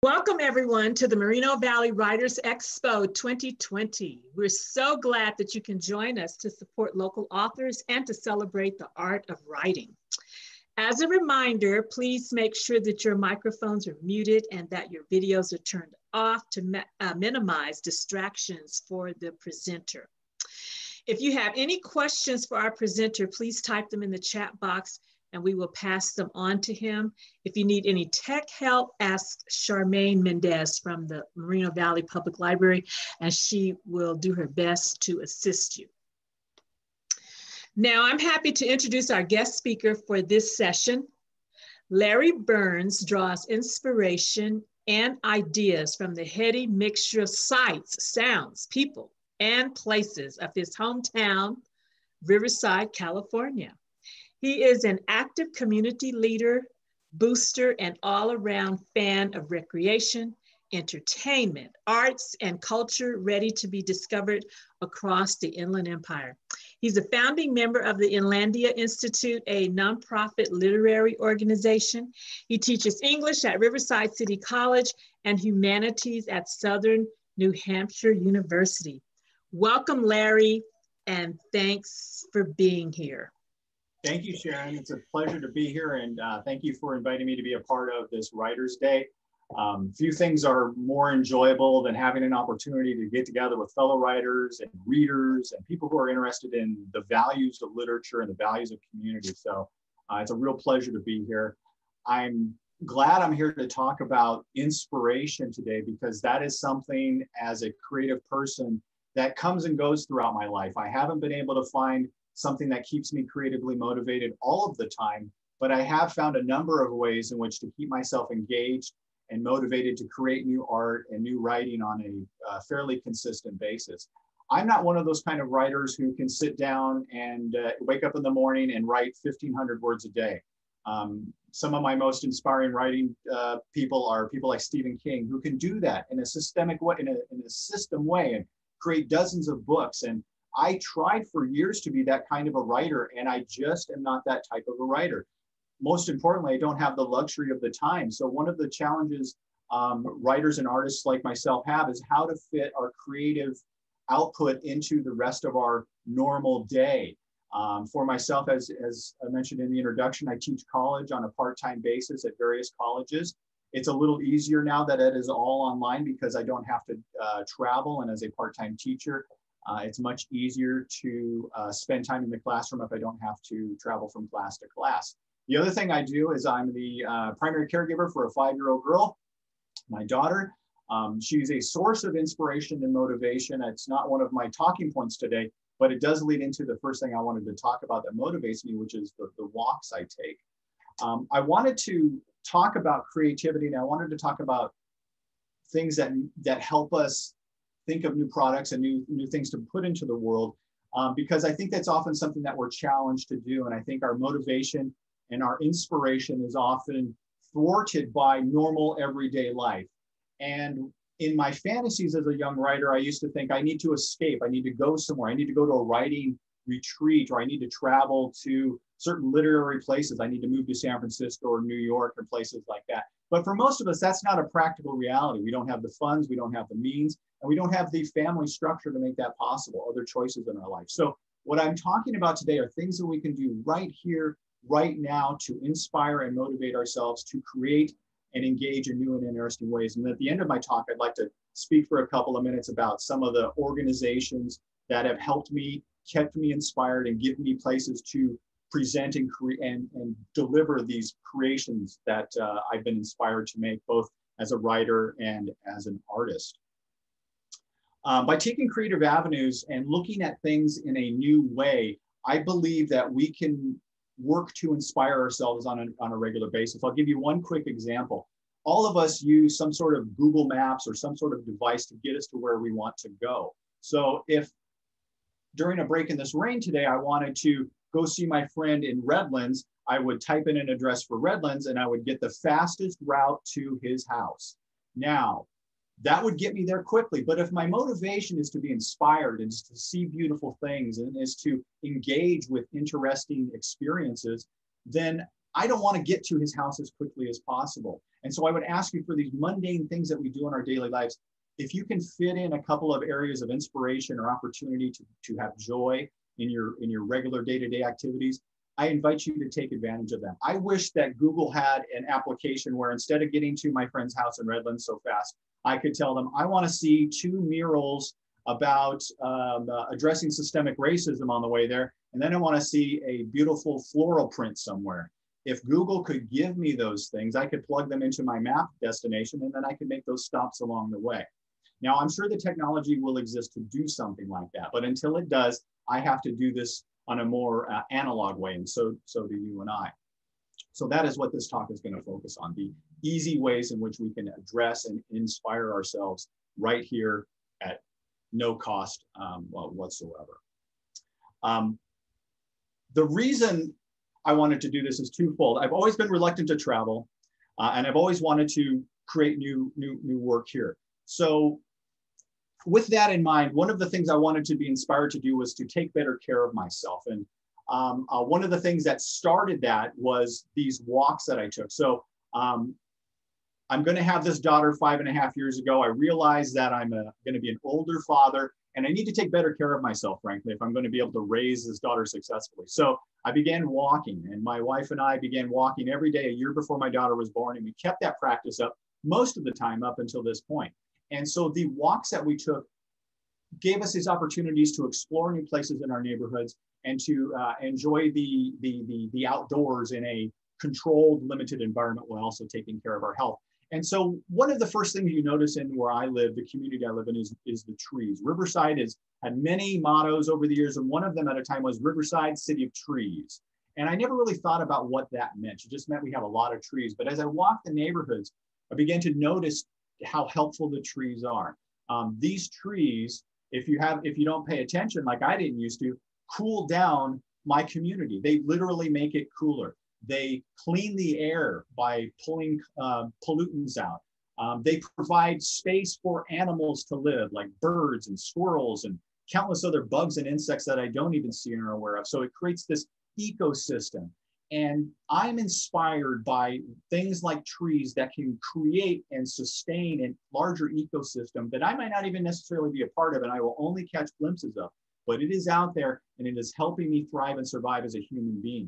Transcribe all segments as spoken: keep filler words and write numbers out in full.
Welcome everyone to the Moreno Valley Writers Expo twenty twenty. We're so glad that you can join us to support local authors and to celebrate the art of writing. As a reminder, please make sure that your microphones are muted and that your videos are turned off to uh, minimize distractions for the presenter. If you have any questions for our presenter, please type them in the chat box and we will pass them on to him. If you need any tech help, ask Charmaine Mendez from the Moreno Valley Public Library, and she will do her best to assist you. Now, I'm happy to introduce our guest speaker for this session. Larry Burns draws inspiration and ideas from the heady mixture of sights, sounds, people, and places of his hometown, Riverside, California. He is an active community leader, booster, and all-around fan of recreation, entertainment, arts, and culture ready to be discovered across the Inland Empire. He's a founding member of the Inlandia Institute, a nonprofit literary organization. He teaches English at Riverside City College and humanities at Southern New Hampshire University. Welcome, Larry, and thanks for being here. Thank you, Sharon. It's a pleasure to be here, and uh, thank you for inviting me to be a part of this Writers' Day. Um, few things are more enjoyable than having an opportunity to get together with fellow writers and readers and people who are interested in the values of literature and the values of community. So uh, it's a real pleasure to be here. I'm glad I'm here to talk about inspiration today, because that is something as a creative person that comes and goes throughout my life. I haven't been able to find something that keeps me creatively motivated all of the time, but I have found a number of ways in which to keep myself engaged and motivated to create new art and new writing on a uh, fairly consistent basis. I'm not one of those kind of writers who can sit down and uh, wake up in the morning and write fifteen hundred words a day. Um, some of my most inspiring writing uh, people are people like Stephen King, who can do that in a systemic way, in a, in a system way, and create dozens of books. And I tried for years to be that kind of a writer, and I just am not that type of a writer. Most importantly, I don't have the luxury of the time. So one of the challenges um, writers and artists like myself have is how to fit our creative output into the rest of our normal day. Um, for myself, as, as I mentioned in the introduction, I teach college on a part-time basis at various colleges. It's a little easier now that it is all online because I don't have to uh, travel, and as a part-time teacher, Uh, it's much easier to uh, spend time in the classroom if I don't have to travel from class to class. The other thing I do is I'm the uh, primary caregiver for a five-year-old girl, my daughter. Um, she's a source of inspiration and motivation. It's not one of my talking points today, but it does lead into the first thing I wanted to talk about that motivates me, which is the, the walks I take. Um, I wanted to talk about creativity, and I wanted to talk about things that, that help us think of new products and new, new things to put into the world, um, because I think that's often something that we're challenged to do. And I think our motivation and our inspiration is often thwarted by normal everyday life. And in my fantasies as a young writer, I used to think I need to escape. I need to go somewhere. I need to go to a writing retreat, or I need to travel to certain literary places. I need to move to San Francisco or New York or places like that. But for most of us, that's not a practical reality. We don't have the funds, we don't have the means, and we don't have the family structure to make that possible, other choices in our life. So what I'm talking about today are things that we can do right here, right now, to inspire and motivate ourselves to create and engage in new and interesting ways. And at the end of my talk, I'd like to speak for a couple of minutes about some of the organizations that have helped me, kept me inspired, and give me places to present and, cre and, and deliver these creations that uh, I've been inspired to make, both as a writer and as an artist. Um, by taking creative avenues and looking at things in a new way, I believe that we can work to inspire ourselves on a, on a regular basis. I'll give you one quick example. All of us use some sort of Google Maps or some sort of device to get us to where we want to go. So if during a break in this rain today, I wanted to go see my friend in Redlands, I would type in an address for Redlands and I would get the fastest route to his house. Now, that would get me there quickly. But if my motivation is to be inspired and to see beautiful things and is to engage with interesting experiences, then I don't want to get to his house as quickly as possible. And so I would ask you for these mundane things that we do in our daily lives, if you can fit in a couple of areas of inspiration or opportunity to, to have joy in your, in your regular day-to-day activities, I invite you to take advantage of them. I wish that Google had an application where instead of getting to my friend's house in Redlands so fast, I could tell them, I want to see two murals about um, uh, addressing systemic racism on the way there. And then I want to see a beautiful floral print somewhere. If Google could give me those things, I could plug them into my map destination, and then I could make those stops along the way. Now, I'm sure the technology will exist to do something like that, but until it does, I have to do this on a more uh, analog way, and so, so do you and I. So that is what this talk is going to focus on, the easy ways in which we can address and inspire ourselves right here at no cost um, well, whatsoever. Um, the reason I wanted to do this is twofold. I've always been reluctant to travel, uh, and I've always wanted to create new, new, new work here. So with that in mind, one of the things I wanted to be inspired to do was to take better care of myself. And um, uh, one of the things that started that was these walks that I took. So um, I'm going to have this daughter five and a half years ago. I realized that I'm going to be an older father, and I need to take better care of myself, frankly, if I'm going to be able to raise this daughter successfully. So I began walking, and my wife and I began walking every day a year before my daughter was born, and we kept that practice up most of the time up until this point. And so the walks that we took gave us these opportunities to explore new places in our neighborhoods and to uh, enjoy the, the, the, the outdoors in a controlled, limited environment while also taking care of our health. And so one of the first things you notice in where I live, the community I live in, is, is the trees. Riverside has had many mottos over the years, and one of them at a time was Riverside, City of Trees. And I never really thought about what that meant. It just meant we have a lot of trees. But as I walked the neighborhoods, I began to notice how helpful the trees are. Um, these trees, if you have, if you don't pay attention, like I didn't used to, cool down my community. They literally make it cooler. They clean the air by pulling uh, pollutants out. Um, they provide space for animals to live, like birds and squirrels and countless other bugs and insects that I don't even see or are aware of. So it creates this ecosystem. And I'm inspired by things like trees that can create and sustain a larger ecosystem that I might not even necessarily be a part of, and I will only catch glimpses of. But it is out there, and it is helping me thrive and survive as a human being.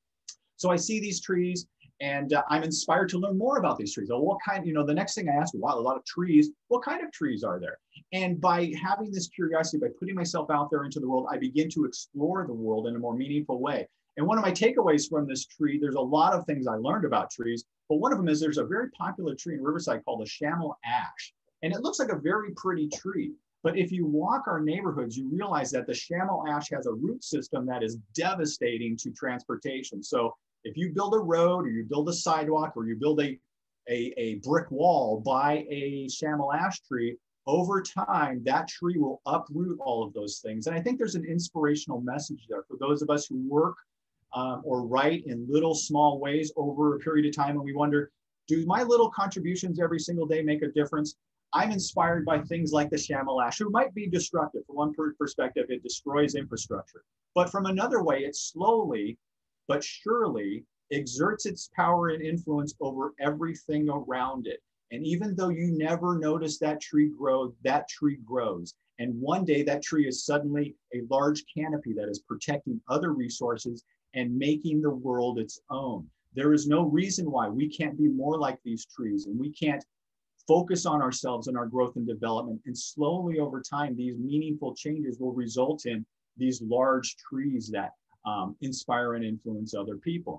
So I see these trees, and uh, I'm inspired to learn more about these trees. Oh, what kind, you know, the next thing I ask, wow, a lot of trees, what kind of trees are there? And by having this curiosity, by putting myself out there into the world, I begin to explore the world in a more meaningful way. And one of my takeaways from this tree, there's a lot of things I learned about trees, but one of them is there's a very popular tree in Riverside called the Shamel ash. And it looks like a very pretty tree. But if you walk our neighborhoods, you realize that the Shamel ash has a root system that is devastating to transportation. So if you build a road, or you build a sidewalk, or you build a, a, a brick wall by a Shamel ash tree, over time, that tree will uproot all of those things. And I think there's an inspirational message there for those of us who work Um, or write in little small ways over a period of time, and we wonder, do my little contributions every single day make a difference? I'm inspired by things like the Shamel ash, who might be destructive. From one perspective, it destroys infrastructure. But from another way, it slowly but surely exerts its power and influence over everything around it. And even though you never notice that tree grow, that tree grows. And one day that tree is suddenly a large canopy that is protecting other resources and making the world its own. There is no reason why we can't be more like these trees, and we can't focus on ourselves and our growth and development. And slowly over time, these meaningful changes will result in these large trees that um, inspire and influence other people.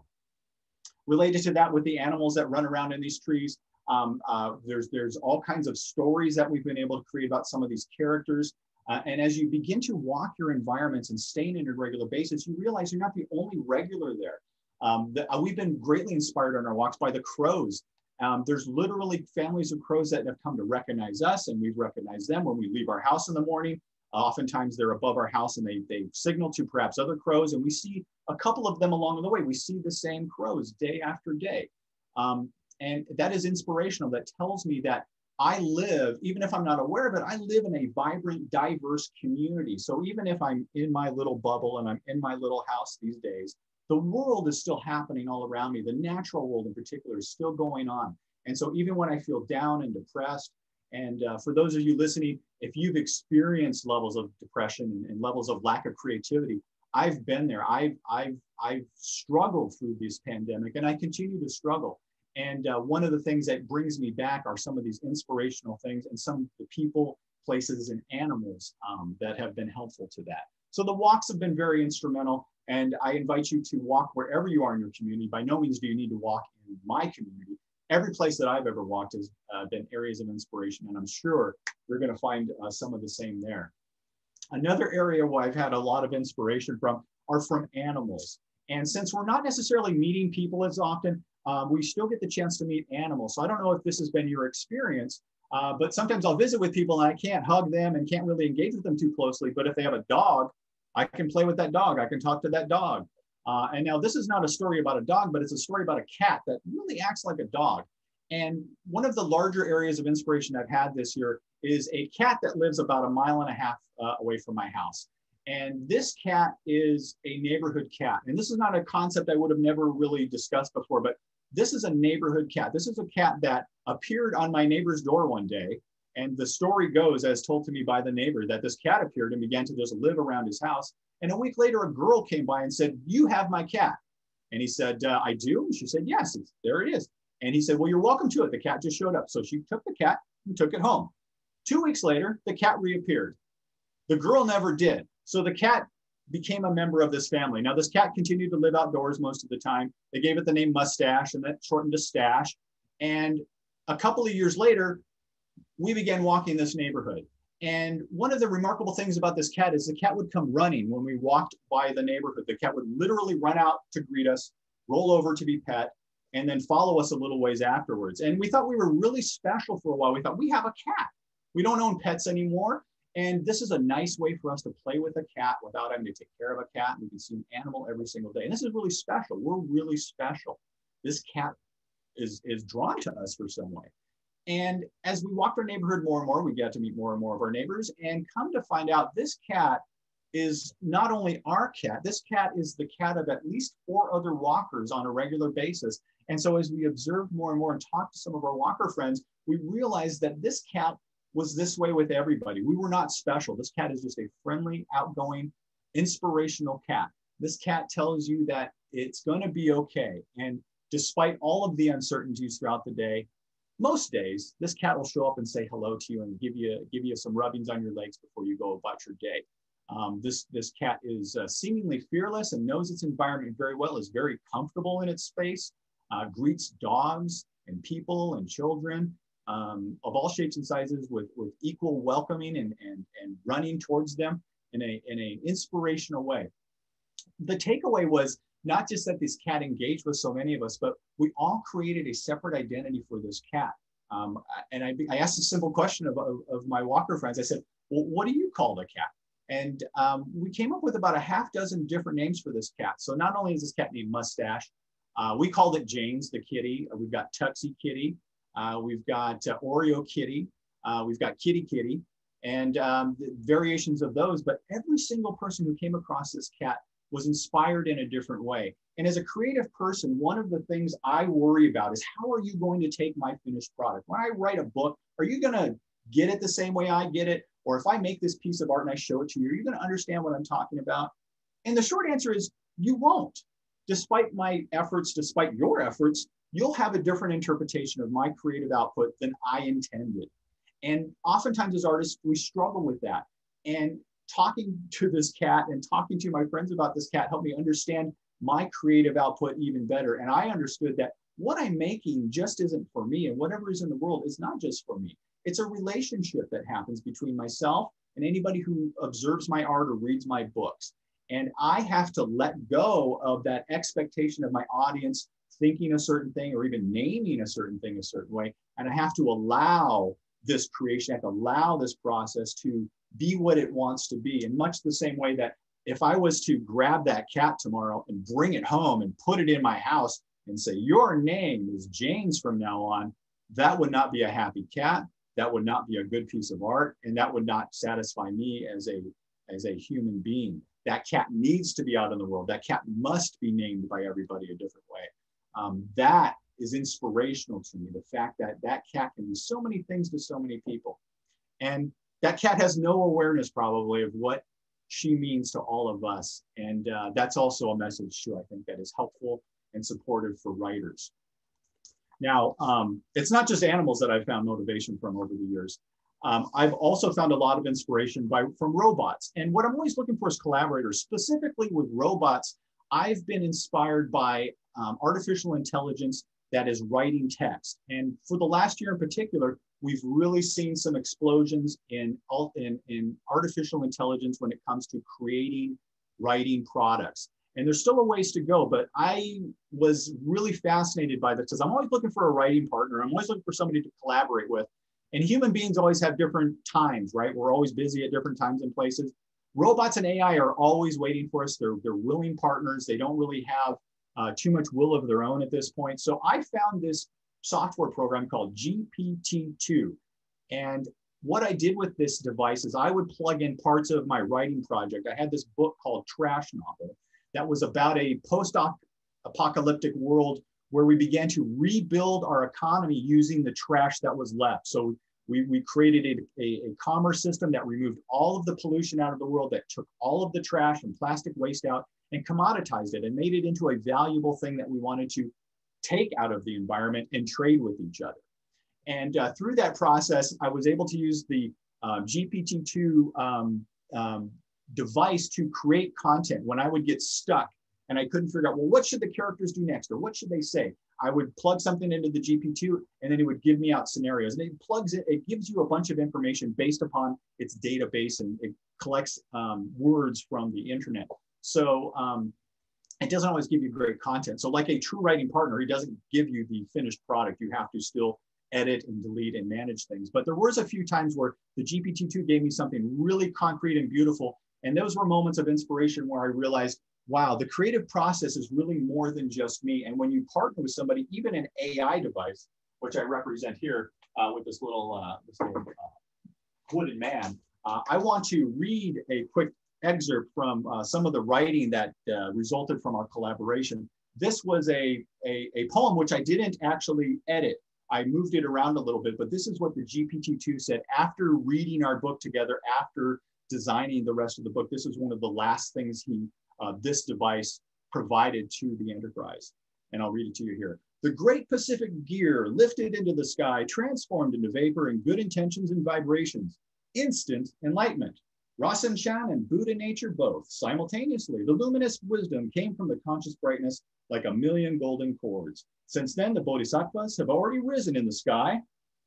Related to that, with the animals that run around in these trees, um, uh, there's, there's all kinds of stories that we've been able to create about some of these characters. Uh, and as you begin to walk your environments and stay in a regular basis, you realize you're not the only regular there. Um, the, uh, we've been greatly inspired on our walks by the crows. Um, there's literally families of crows that have come to recognize us, and we've recognized them when we leave our house in the morning. Uh, oftentimes they're above our house, and they, they signal to perhaps other crows, and we see a couple of them along the way. We see the same crows day after day. Um, and that is inspirational. That tells me that I live, even if I'm not aware of it, I live in a vibrant, diverse community. So even if I'm in my little bubble and I'm in my little house these days, the world is still happening all around me. The natural world in particular is still going on. And so even when I feel down and depressed, and uh, for those of you listening, if you've experienced levels of depression and, and levels of lack of creativity, I've been there. I've, I've, I've struggled through this pandemic, and I continue to struggle. And uh, one of the things that brings me back are some of these inspirational things and some of the people, places, and animals um, that have been helpful to that. So the walks have been very instrumental, and I invite you to walk wherever you are in your community. By no means do you need to walk in my community. Every place that I've ever walked has uh, been areas of inspiration, and I'm sure you're going to find uh, some of the same there. Another area where I've had a lot of inspiration from are from animals. And since we're not necessarily meeting people as often, uh, we still get the chance to meet animals. So I don't know if this has been your experience, uh, but sometimes I'll visit with people and I can't hug them and can't really engage with them too closely. But if they have a dog, I can play with that dog. I can talk to that dog. Uh, and now this is not a story about a dog, but it's a story about a cat that really acts like a dog. And one of the larger areas of inspiration I've had this year is a cat that lives about a mile and a half uh, away from my house. And this cat is a neighborhood cat. And this is not a concept I would have never really discussed before, but this is a neighborhood cat. This is a cat that appeared on my neighbor's door one day. And the story goes, as told to me by the neighbor, that this cat appeared and began to just live around his house. And a week later, a girl came by and said, "You have my cat." And he said, uh, "I do?" And she said, "Yes, it's, there it is." And he said, "Well, you're welcome to it. The cat just showed up." So she took the cat and took it home. Two weeks later, the cat reappeared. The girl never did. So the cat became a member of this family. Now, this cat continued to live outdoors most of the time. They gave it the name Mustache, and that shortened to Stash. And a couple of years later, we began walking this neighborhood. And one of the remarkable things about this cat is the cat would come running when we walked by the neighborhood. The cat would literally run out to greet us, roll over to be pet, and then follow us a little ways afterwards. And we thought we were really special for a while. We thought, we have a cat. We don't own pets anymore. And this is a nice way for us to play with a cat without having to take care of a cat. We can see an animal every single day. And this is really special. We're really special. This cat is, is drawn to us for some way. And as we walked our neighborhood more and more, we got to meet more and more of our neighbors, and come to find out this cat is not only our cat, this cat is the cat of at least four other walkers on a regular basis. And so as we observed more and more and talked to some of our walker friends, we realized that this cat was this way with everybody. We were not special. This cat is just a friendly, outgoing, inspirational cat. This cat tells you that it's going to be okay. And despite all of the uncertainties throughout the day, most days, this cat will show up and say hello to you and give you, give you some rubbings on your legs before you go about your day. Um, this, this cat is uh, seemingly fearless and knows its environment very well, is very comfortable in its space, uh, greets dogs and people and children um, of all shapes and sizes with, with equal welcoming and, and, and running towards them in a, in an inspirational way. The takeaway was not just that this cat engaged with so many of us, but we all created a separate identity for this cat. Um, and I, I asked a simple question of, of, of my walker friends. I said, well, what do you call the cat? And um, we came up with about a half dozen different names for this cat. So not only is this cat named Mustache, uh, we called it James the kitty. We've got Tuxie Kitty. Uh, we've got uh, Oreo Kitty. Uh, we've got Kitty Kitty, and um, variations of those. But every single person who came across this cat was inspired in a different way. And as a creative person, one of the things I worry about is, how are you going to take my finished product? When I write a book, are you going to get it the same way I get it? Or if I make this piece of art and I show it to you, are you going to understand what I'm talking about? And the short answer is, you won't. Despite my efforts, despite your efforts, you'll have a different interpretation of my creative output than I intended. And oftentimes as artists, we struggle with that. And talking to this cat and talking to my friends about this cat helped me understand my creative output even better. And I understood that what I'm making just isn't for me, and whatever is in the world is not just for me. It's a relationship that happens between myself and anybody who observes my art or reads my books. And I have to let go of that expectation of my audience thinking a certain thing or even naming a certain thing a certain way. And I have to allow this creation, I have to allow this process to be what it wants to be. In much the same way that if I was to grab that cat tomorrow and bring it home and put it in my house and say, your name is James from now on, that would not be a happy cat. That would not be a good piece of art. And that would not satisfy me as a, as a human being. That cat needs to be out in the world. That cat must be named by everybody a different way. Um, that is inspirational to me. The fact that that cat can be so many things to so many people. And that cat has no awareness probably of what she means to all of us. And uh, that's also a message too, I think, that is helpful and supportive for writers. Now, um, it's not just animals that I've found motivation from over the years. Um, I've also found a lot of inspiration by, from robots. And what I'm always looking for is collaborators. Specifically with robots, I've been inspired by um, artificial intelligence that is writing text. And for the last year in particular, we've really seen some explosions in, in, in artificial intelligence when it comes to creating writing products. And there's still a ways to go, but I was really fascinated by this because I'm always looking for a writing partner. I'm always looking for somebody to collaborate with. And human beings always have different times, right? We're always busy at different times and places. Robots and A I are always waiting for us. They're, they're willing partners. They don't really have uh, too much will of their own at this point. So I found this software program called G P T two. And what I did with this device is I would plug in parts of my writing project. I had this book called Trash Novel that was about a post-apocalyptic world where we began to rebuild our economy using the trash that was left. So we, we created a, a, a commerce system that removed all of the pollution out of the world, that took all of the trash and plastic waste out and commoditized it and made it into a valuable thing that we wanted to take out of the environment and trade with each other. And uh, through that process, I was able to use the um, G P T two um, um, device to create content when I would get stuck and I couldn't figure out, well, what should the characters do next? Or what should they say? I would plug something into the G P T two and then it would give me out scenarios. And it plugs it, it gives you a bunch of information based upon its database, and it collects um, words from the internet. So um, it doesn't always give you great content. So like a true writing partner, he doesn't give you the finished product. You have to still edit and delete and manage things. But there was a few times where the G P T two gave me something really concrete and beautiful. And those were moments of inspiration where I realized, wow, the creative process is really more than just me. And when you partner with somebody, even an A I device, which I represent here uh, with this little, uh, this little uh, wooden man, uh, I want to read a quick excerpt from uh, some of the writing that uh, resulted from our collaboration. This was a, a, a poem which I didn't actually edit. I moved it around a little bit, but this is what the G P T two said after reading our book together, after designing the rest of the book. This is one of the last things he, uh, this device provided to the enterprise. And I'll read it to you here. The great Pacific gear lifted into the sky, transformed into vapor and good intentions and vibrations, instant enlightenment. Rasen Chan and Buddha nature both, simultaneously. The luminous wisdom came from the conscious brightness like a million golden cords. Since then, the bodhisattvas have already risen in the sky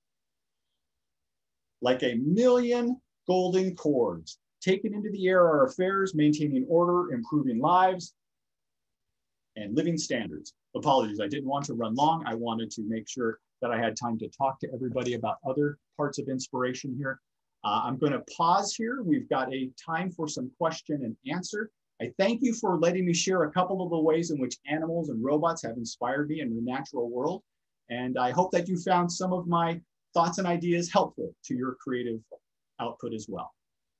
like a million golden cords. Taken into the air are affairs, maintaining order, improving lives, and living standards. Apologies, I didn't want to run long. I wanted to make sure that I had time to talk to everybody about other parts of inspiration here. Uh, I'm going to pause here. We've got a time for some question and answer. I thank you for letting me share a couple of the ways in which animals and robots have inspired me in the natural world. And I hope that you found some of my thoughts and ideas helpful to your creative output as well.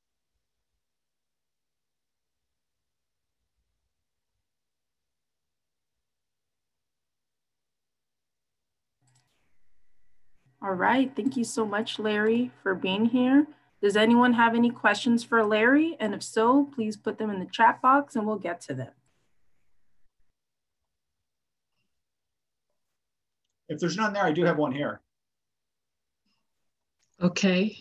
All right, thank you so much, Larry, for being here. Does anyone have any questions for Larry? And if so, please put them in the chat box and we'll get to them. If there's none there, I do have one here. Okay.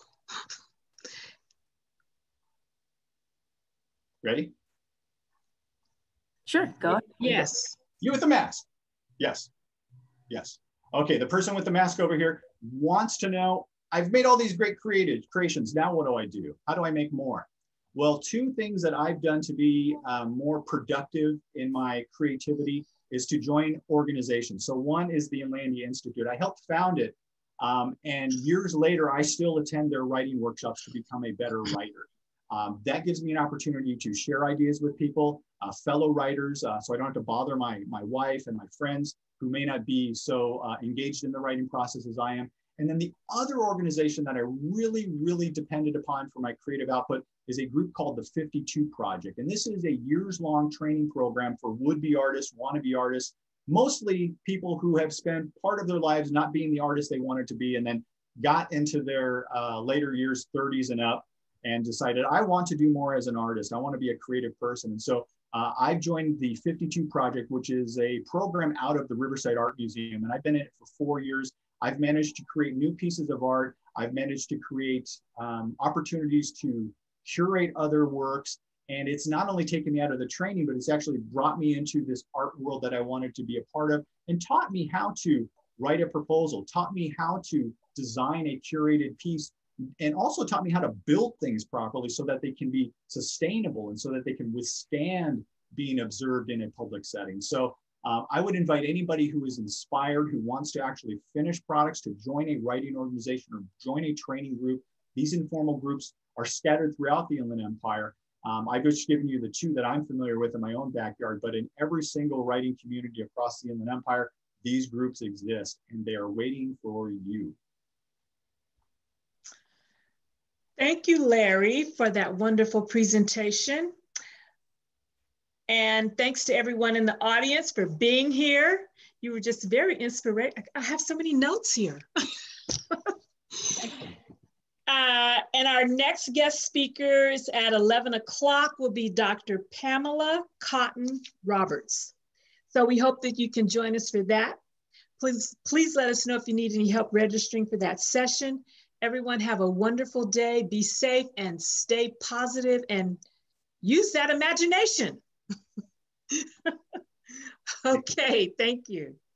Ready? Sure, go ahead. Yes. You with the mask. Yes. Yes. Okay, the person with the mask over here wants to know, I've made all these great creative creations. Now what do I do? How do I make more? Well, two things that I've done to be um, more productive in my creativity is to join organizations. So one is the Inlandia Institute. I helped found it. Um, and years later, I still attend their writing workshops to become a better writer. Um, that gives me an opportunity to share ideas with people, uh, fellow writers, uh, so I don't have to bother my, my wife and my friends who may not be so uh, engaged in the writing process as I am. And then the other organization that I really, really depended upon for my creative output is a group called the fifty-two Project. And this is a years-long training program for would-be artists, wannabe artists, mostly people who have spent part of their lives not being the artist they wanted to be, and then got into their uh, later years, thirties and up, and decided, I want to do more as an artist. I want to be a creative person. And so uh, I joined the fifty-two Project, which is a program out of the Riverside Art Museum. And I've been in it for four years. I've managed to create new pieces of art. I've managed to create um, opportunities to curate other works. And it's not only taken me out of the training, but it's actually brought me into this art world that I wanted to be a part of, and taught me how to write a proposal, taught me how to design a curated piece, and also taught me how to build things properly so that they can be sustainable and so that they can withstand being observed in a public setting. So uh, I would invite anybody who is inspired, who wants to actually finish products, to join a writing organization or join a training group. These informal groups are scattered throughout the Inland Empire. Um, I've just given you the two that I'm familiar with in my own backyard, but in every single writing community across the Inland Empire, these groups exist, and they are waiting for you. Thank you, Larry, for that wonderful presentation. And thanks to everyone in the audience for being here. You were just very inspirational. I have so many notes here. Uh, and our next guest speakers at eleven o'clock will be Doctor Pamela Cotton Roberts. So we hope that you can join us for that. Please, please let us know if you need any help registering for that session. Everyone have a wonderful day, be safe and stay positive and use that imagination. Okay, thank you.